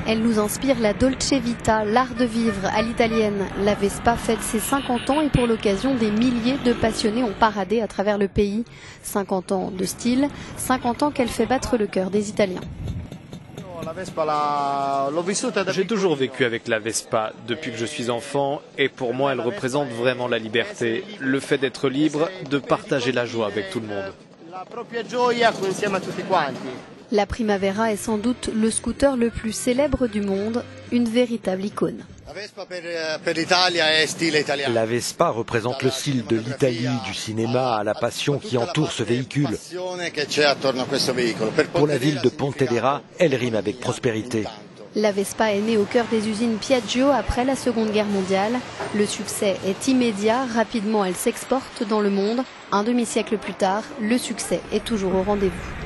Elle nous inspire la Dolce Vita, l'art de vivre à l'italienne. La Vespa fête ses 50 ans et pour l'occasion, des milliers de passionnés ont paradé à travers le pays. 50 ans de style, 50 ans qu'elle fait battre le cœur des Italiens. J'ai toujours vécu avec la Vespa depuis que je suis enfant et pour moi elle représente vraiment la liberté, le fait d'être libre, de partager la joie avec tout le monde. La Primavera est sans doute le scooter le plus célèbre du monde, une véritable icône. La Vespa représente le style de l'Italie, du cinéma à la passion qui entoure ce véhicule. Pour la ville de Pontedera, elle rime avec prospérité. La Vespa est née au cœur des usines Piaggio après la Seconde Guerre mondiale. Le succès est immédiat, rapidement elle s'exporte dans le monde. Un demi-siècle plus tard, le succès est toujours au rendez-vous.